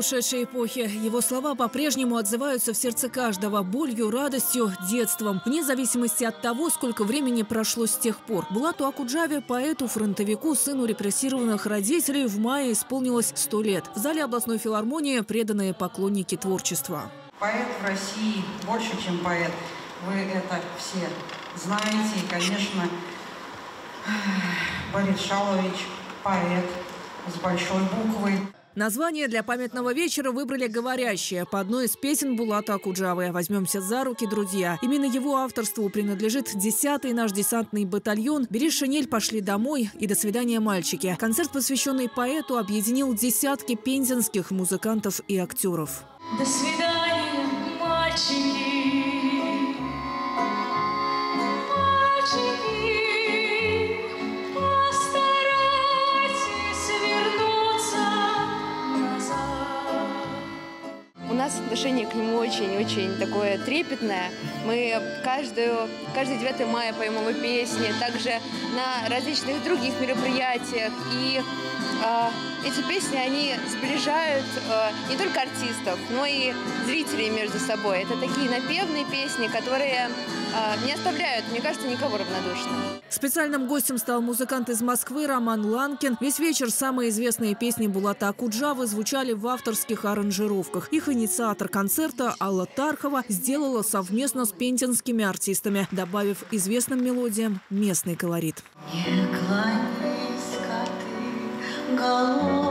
ушедшей эпохи. Его слова по-прежнему отзываются в сердце каждого болью, радостью, детством. Вне зависимости от того, сколько времени прошло с тех пор. Булату Акуджаве, поэту, фронтовику, сыну репрессированных родителей, в мае исполнилось 100 лет. В зале областной филармонии преданные поклонники творчества. Поэт в России больше, чем поэт. Вы это все знаете. И, конечно, Борис Шалович – поэт с большой буквы. Название для памятного вечера выбрали говорящее по одной из песен Булата Акуджавы «Возьмемся за руки, друзья». Именно его авторству принадлежит 10-й наш десантный батальон, «Бери шинель, пошли домой» и «До свидания, мальчики». Концерт, посвященный поэту, объединил десятки пензенских музыкантов и актеров. До свидания, мальчики. У нас отношение к нему очень-очень такое трепетное. Мы каждый 9 мая поем его песни, также на различных других мероприятиях. И эти песни, они сближают не только артистов, но и зрителей между собой. Это такие напевные песни, которые не оставляют, мне кажется, никого равнодушным. Специальным гостем стал музыкант из Москвы Роман Ланкин. Весь вечер самые известные песни Булата Акуджавы звучали в авторских аранжировках. Их инициатор концерта Алла Тархова сделала совместно с пензенскими артистами, добавив известным мелодиям местный колорит. Не кланяйся, ты, голова.